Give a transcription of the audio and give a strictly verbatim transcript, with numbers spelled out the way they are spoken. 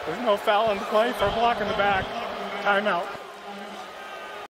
There's no foul in play for a block in the back. Timeout.